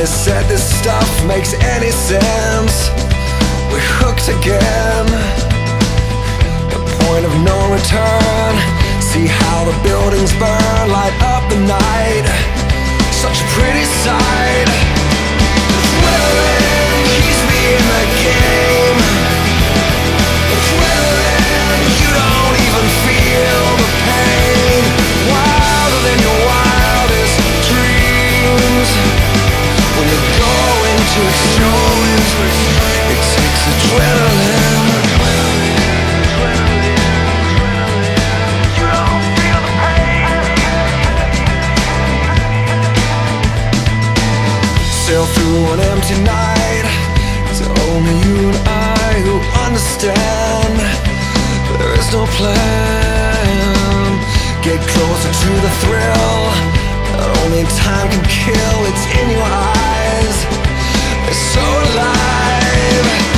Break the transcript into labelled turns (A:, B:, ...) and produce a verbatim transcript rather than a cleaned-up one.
A: Nobody said this stuff makes any sense. We're hooked again. The point of no return. See how the buildings burn, light up the night. Such a pretty sight. Adrenaline keeps me in the game. Adrenaline, you don't even feel the pain. Wilder than your wildest dreams. When you go into extremes, it takes adrenaline. You don't feel the pain. Sail through an empty night. It's only you and I who understand. There is no plan. Get closer to the thrill that only time can kill. It's in your eyes. It's so alive.